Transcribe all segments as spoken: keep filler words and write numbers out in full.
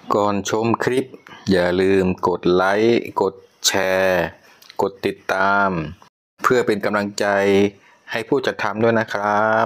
ก่อนชมคลิปอย่าลืมกดไลค์กดแชร์กดติดตามเพื่อเป็นกำลังใจให้ผู้จัดทำด้วยนะครับ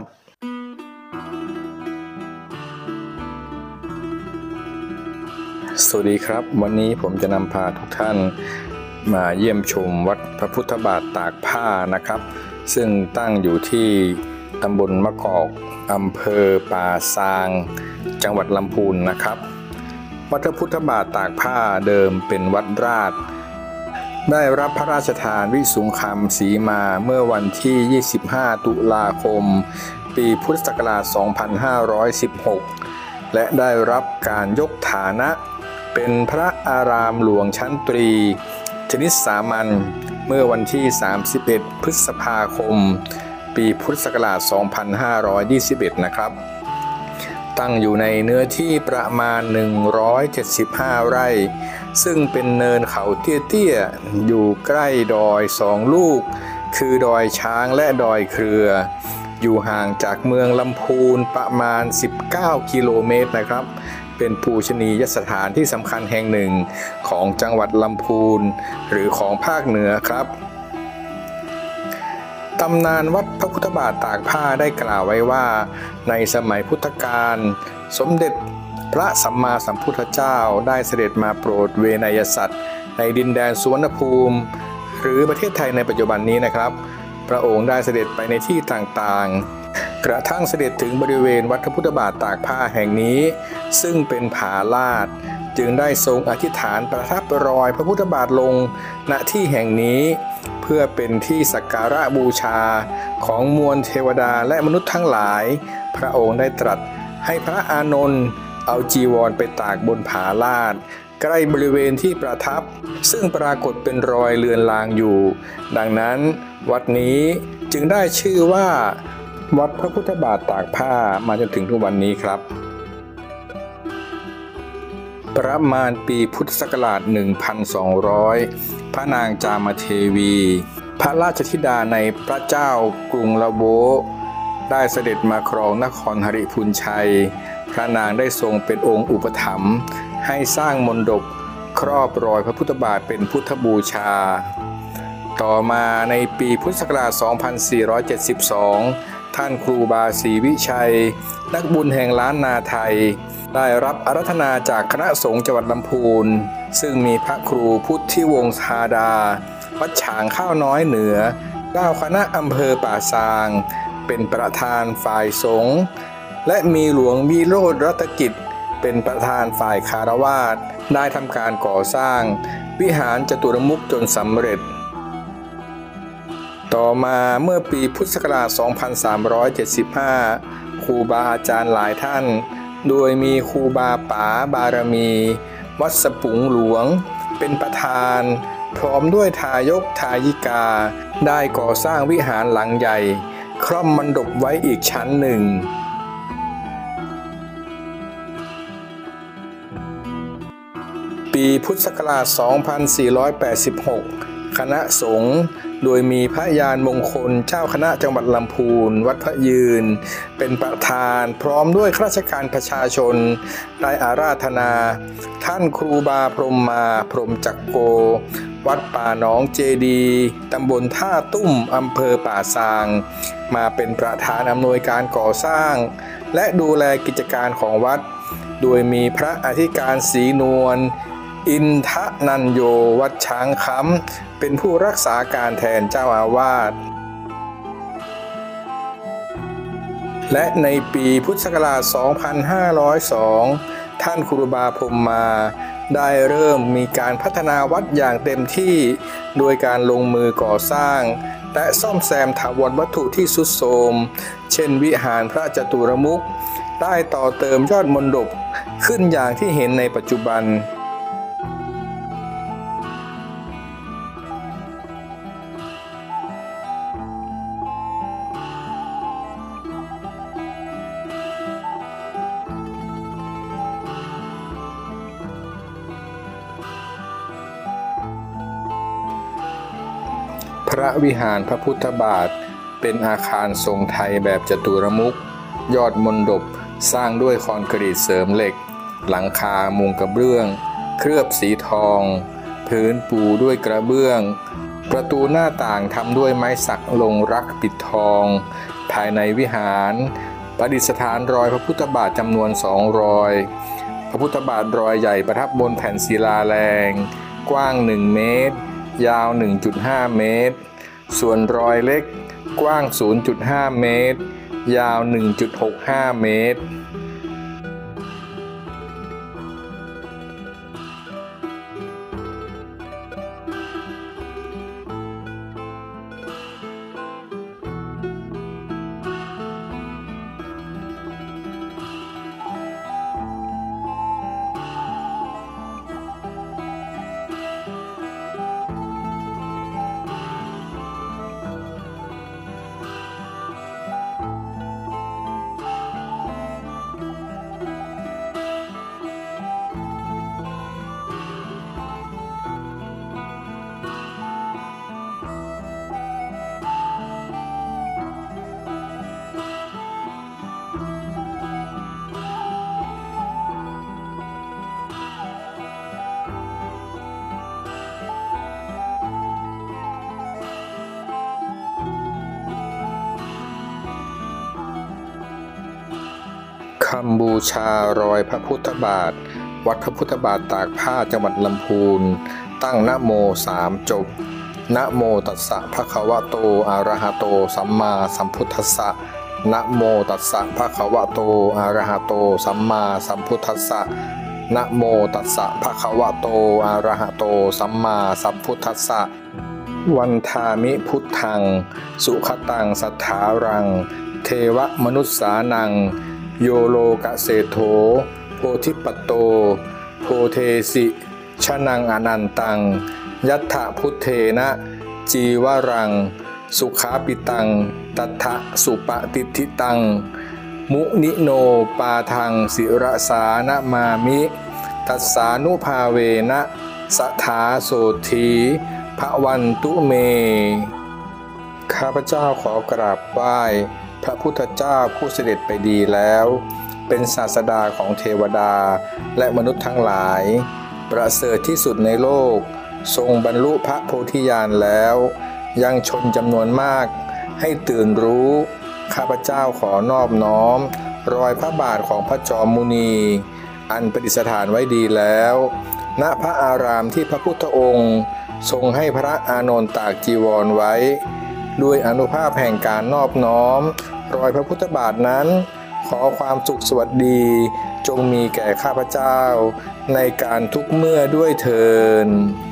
สวัสดีครับวันนี้ผมจะนำพาทุกท่านมาเยี่ยมชมวัดพระพุทธบาทตากผ้านะครับซึ่งตั้งอยู่ที่ตำบลมะกอกอำเภอป่าซางจังหวัดลำพูนนะครับวัดพระพุทธบาทตากผ้าเดิมเป็นวัดราชได้รับพระราชทานวิสุงคามสีมาเมื่อวันที่ยี่สิบห้าตุลาคมปีพุทธศักราชสองพันห้าร้อยสิบหกและได้รับการยกฐานะเป็นพระอารามหลวงชั้นตรีชนิดสามัญเมื่อวันที่สามสิบเอ็ดพฤษภาคมปีพุทธศักราชสองพันห้าร้อยยี่สิบเอ็ดนะครับตั้งอยู่ในเนื้อที่ประมาณหนึ่งร้อยเจ็ดสิบห้าไร่ซึ่งเป็นเนินเขาเตี้ยๆอยู่ใกล้ดอยสองลูกคือดอยช้างและดอยเครืออยู่ห่างจากเมืองลำพูนประมาณสิบเก้ากิโลเมตรนะครับเป็นปูชนียสถานที่สำคัญแห่งหนึ่งของจังหวัดลำพูนหรือของภาคเหนือครับตำนานวัดพระพุทธบาทตากผ้าได้กล่าวไว้ว่าในสมัยพุทธกาลสมเด็จพระสัมมาสัมพุทธเจ้าได้เสด็จมาโปรดเวนยสัตว์ในดินแดนสุวรรณภูมิหรือประเทศไทยในปัจจุบันนี้นะครับพระองค์ได้เสด็จไปในที่ต่างๆกระทั่งเสด็จถึงบริเวณวัดพระพุทธบาทตากผ้าแห่งนี้ซึ่งเป็นผาลาดจึงได้ทรงอธิษฐานประทับรอยพระพุทธบาทลงณที่แห่งนี้เพื่อเป็นที่สักการะบูชาของมวลเทวดาและมนุษย์ทั้งหลายพระองค์ได้ตรัสให้พระอานนท์เอาจีวรไปตากบนผาลาดใกล้บริเวณที่ประทับซึ่งปรากฏเป็นรอยเลือนลางอยู่ดังนั้นวัดนี้จึงได้ชื่อว่าวัดพระพุทธบาทตากผ้ามาจนถึงทุกวันนี้ครับประมาณปีพุทธศักราช หนึ่งพันสองร้อย พระนางจามเทวีพระราชธิดาในพระเจ้ากรุงละโวได้เสด็จมาครองนครหฤพูนชัยพระนางได้ทรงเป็นองค์อุปถัมภ์ให้สร้างมณฑปครอบรอยพระพุทธบาทเป็นพุทธบูชาต่อมาในปีพุทธศักราช สองพันสี่ร้อยเจ็ดสิบสอง ท่านครูบาศรีวิชัยนักบุญแห่งล้านนาไทยได้รับอาราธนาจากคณะสงฆ์จังหวัดลำพูนซึ่งมีพระครูพุทธิวงศ์ธาดาวัดฉางข้าวน้อยเหนือเจ้าคณะอำเภอป่าซางเป็นประธานฝ่ายสงฆ์และมีหลวงวิโรจน์รัตกิจเป็นประธานฝ่ายคารวาสได้ทำการก่อสร้างวิหารจตุรมุขจนสำเร็จต่อมาเมื่อปีพุทธศักราช สองพันสามร้อยเจ็ดสิบห้า ครูบาอาจารย์หลายท่านโดยมีครูบาป๋าบารมีวัดสปุงหลวงเป็นประธานพร้อมด้วยทายกทายิกาได้ก่อสร้างวิหารหลังใหญ่คร่อมมณฑปไว้อีกชั้นหนึ่งปีพุทธศักราช สองพันสี่ร้อยแปดสิบหก คณะสงฆ์โดยมีพระยานมงคลเจ้าคณะจังหวัดลำพูนวัดพระยืนเป็นประธานพร้อมด้วยข้าราชการประชาชนได้อาราธนาท่านครูบาพรหมมาพรหมจักโกวัดป่าหนองเจดีตำบลท่าตุ้มอำเภอป่าซางมาเป็นประธานอำนวยการก่อสร้างและดูแลกิจการของวัดโดยมีพระอธิการศรีนวลอินทนันโยวัดช้างคำเป็นผู้รักษาการแทนเจ้าอาวาสและในปีพุทธศักราช สองพันห้าร้อยสอง ท่านครูบาพรหมมาได้เริ่มมีการพัฒนาวัดอย่างเต็มที่โดยการลงมือก่อสร้างและซ่อมแซมถาวรวัตถุที่ทรุดโทรมเช่นวิหารพระจตุรมุขได้ต่อเติมยอดมณฑปขึ้นอย่างที่เห็นในปัจจุบันพระวิหารพระพุทธบาทเป็นอาคารทรงไทยแบบจตุรมุขยอดมณฑปสร้างด้วยคอนกรีตเสริมเหล็กหลังคามุงกระเบื้องเคลือบสีทองพื้นปูด้วยกระเบื้องประตูหน้าต่างทำด้วยไม้สักลงรักปิดทองภายในวิหารประดิษฐานรอยพระพุทธบาทจำนวนสองรอยพระพุทธบาทรอยใหญ่ประทับบนแผ่นศิลาแรงกว้างหนึ่งเมตรยาว หนึ่งจุดห้า เมตรส่วนรอยเล็กกว้าง ศูนย์จุดห้า เมตรยาว หนึ่งจุดหกห้า เมตรคำบูชารอยพระพุทธบาทวัดพระพุทธบาทตากผ้าจังหวัดลำพูนตั้งนะโมสามจบนะโมตัสสะภะคะวะโตอะระหะโตสัมมาสัมพุทธัสสะนะโมตัสสะภะคะวะโตอะระหะโตสัมมาสัมพุทธัสสะนะโมตัสสะภะคะวะโตอะระหะโตสัมมาสัมพุทธัสสะวันทามิพุทธังสุขตังสัทธารังเทวมนุษสานังโยโลกะเศโธโพธิปัตโตโพเทสิชนังอนันตังยัตถะพุทเทนะจีวรังสุขาปิตังตัทธะสุปฏิทิตังมุนิโนปาทังสิรสานะมามิตัสสานุภาเวนะสถาโสธีภวันตุเมข้าพเจ้าขอกราบไหว้พระพุทธเจ้าผู้เสด็จไปดีแล้วเป็นศาสดาของเทวดาและมนุษย์ทั้งหลายประเสริฐที่สุดในโลกทรงบรรลุพระโพธิญาณแล้วยังชนจำนวนมากให้ตื่นรู้ข้าพเจ้าขอนอบน้อมรอยพระบาทของพระจอมมุนีอันประดิษฐานไว้ดีแล้วณพระอารามที่พระพุทธองค์ทรงให้พระอานนท์ตากจีวรไว้ด้วยอนุภาพแห่งการนอบน้อมรอยพระพุทธบาทนั้นขอความสุขสวัสดีจงมีแก่ข้าพเจ้าในการทุกเมื่อด้วยเถิด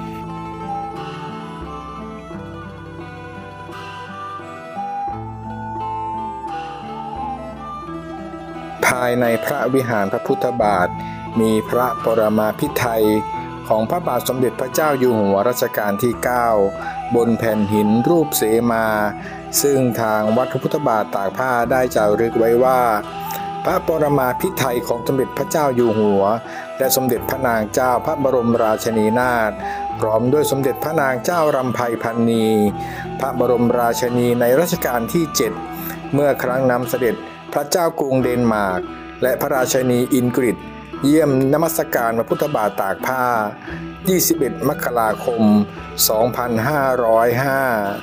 ภายในพระวิหารพระพุทธบาทมีพระปรมาภิไธยของพระบาทสมเด็จพระเจ้าอยู่หัวรัชกาลที่เก้าบนแผ่นหินรูปเสมาซึ่งทางวัดพระพุทธบาทตากผ้าได้จารึกไว้ว่าพระปรมาภิไธยของสมเด็จพระเจ้าอยู่หัวและสมเด็จพระนางเจ้าพระบรมราชินีนาถพร้อมด้วยสมเด็จพระนางเจ้ารำไพพรรณีพระบรมราชินีในรัชกาลที่เจ็ดเมื่อครั้งนำเสด็จพระเจ้ากรุงเดนมาร์กและพระราชินีอินกริดเยี่ยมนมัสการพระพุทธบาทตากผ้ายี่สิบเอ็ดมกราคมสองพันห้าร้อยห้า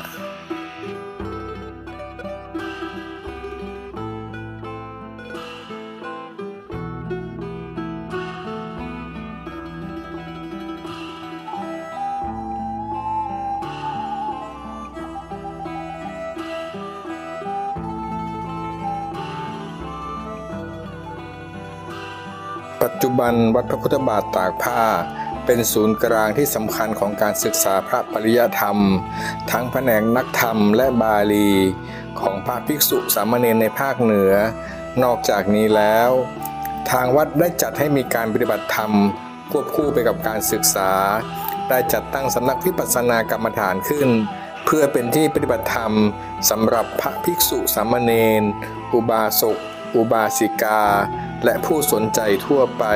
ปัจจุบันวัดพระพุทธบาทตากผ้าเป็นศูนย์กลางที่สำคัญของการศึกษาพระปริยธรรมทั้งแผนกนักธรรมและบาลีของพระภิกษุสามเณรในภาคเหนือนอกจากนี้แล้วทางวัดได้จัดให้มีการปฏิบัติธรรมควบคู่ไปกับการศึกษาได้จัดตั้งสำนักวิปัสสนากรรมฐานขึ้นเพื่อเป็นที่ปฏิบัติธรรมสำหรับพระภิกษุสามเณรอุบาสกอุบาสิกาและผู้สนใจทั่วไป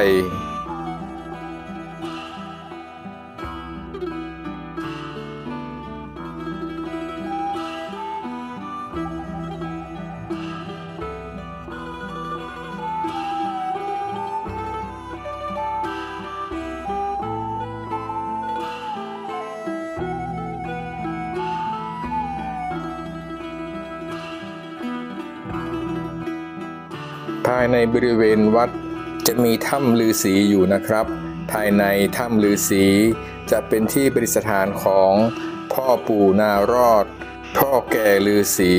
ภายในบริเวณวัดจะมีถ้ำฤาษีอยู่นะครับภายในถ้ำฤาษีจะเป็นที่ประดิษฐานของพ่อปู่นารอดพ่อแก่ฤาษี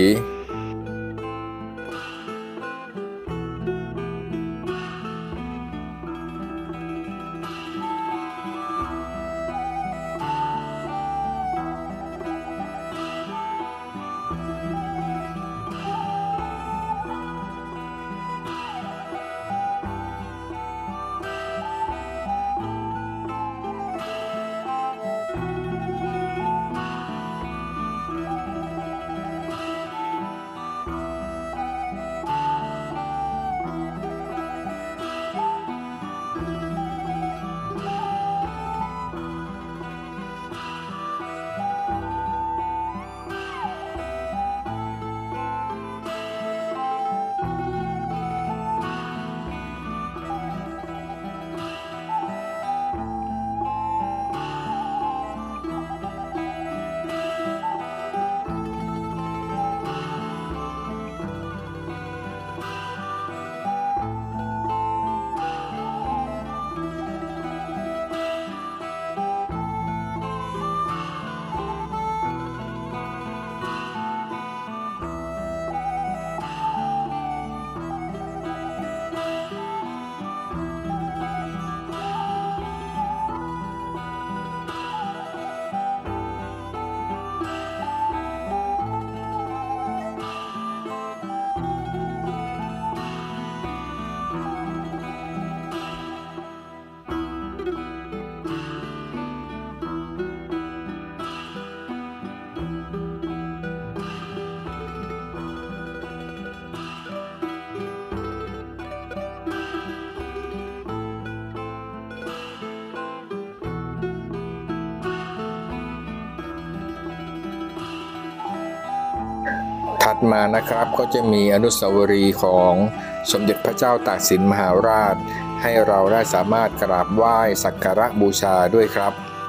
ถัดมานะครับก็จะมีอนุสาวรีย์ของสมเด็จพระเจ้าตากสินมหาราชให้เราได้สามารถกราบไหว้สักการะบูชาด้วยครับ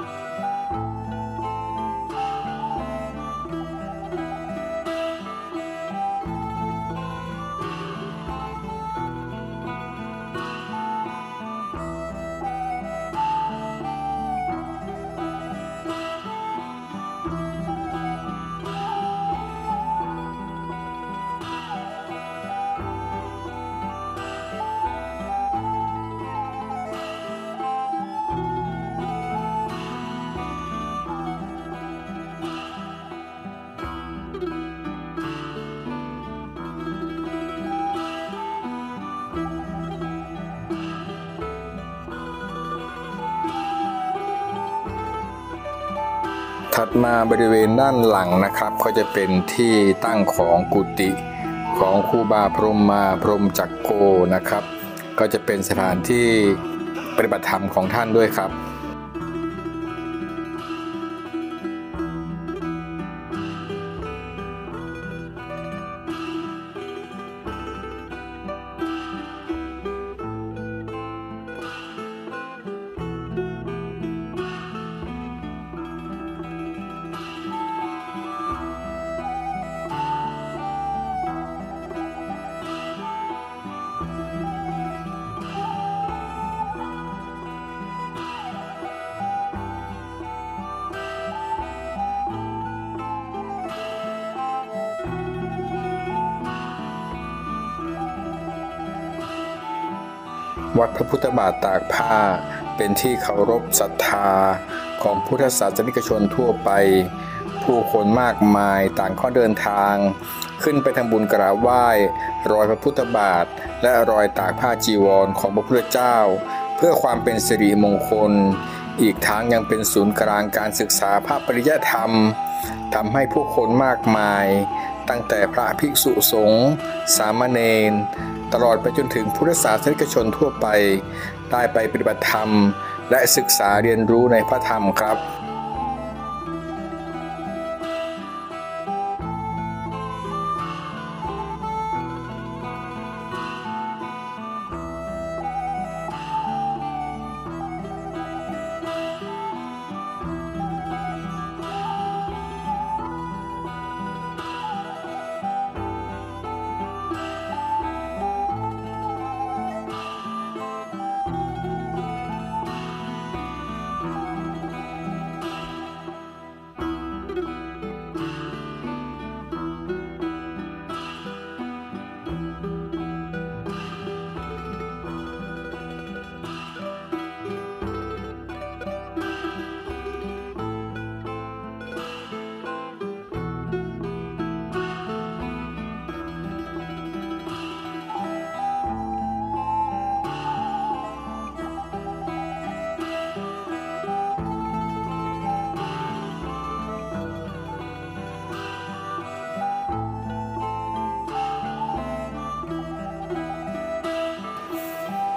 ถัดมาบริเวณด้านหลังนะครับก็จะเป็นที่ตั้งของกุฏิของครูบาพรหมมาพรหมจักโกนะครับก็จะเป็นสถานที่ปฏิบัติธรรมของท่านด้วยครับวัดพระพุทธบาทตากผ้าเป็นที่เคารพศรัทธาของพุทธศาสนิกชนทั่วไปผู้คนมากมายต่างก็เดินทางขึ้นไปทำบุญกราบไหว้รอยพระพุทธบาทและรอยตากผ้าจีวรของพระพุทธเจ้าเพื่อความเป็นสิริมงคลอีกทั้งยังเป็นศูนย์กลางการศึกษาพระปริยธรรมทำให้ผู้คนมากมายตั้งแต่พระภิกษุสงฆ์สามเณรตลอดไปจนถึงพุทธศาสนิกชนทั่วไปได้ไปปฏิบัติธรรมและศึกษาเรียนรู้ในพระธรรมครับ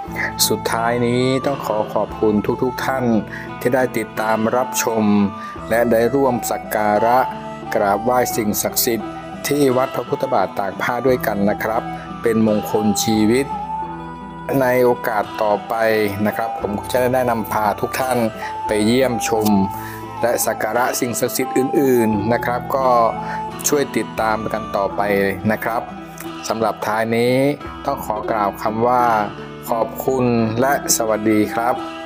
สุดท้ายนี้ต้องขอขอบคุณทุกๆท่านที่ได้ติดตามรับชมและได้ร่วมสักการะกราบไหว้สิ่งศักดิ์สิทธิ์ที่วัดพระพุทธบาทตากผ้าด้วยกันนะครับเป็นมงคลชีวิตในโอกาสต่อไปนะครับผมจะได้นำพาทุกท่านไปเยี่ยมชมและสักการะสิ่งศักดิ์สิทธิ์อื่นๆนะครับก็ช่วยติดตามกันต่อไปนะครับสำหรับท้ายนี้ต้องขอกล่าวคำว่าขอบคุณและสวัสดีครับ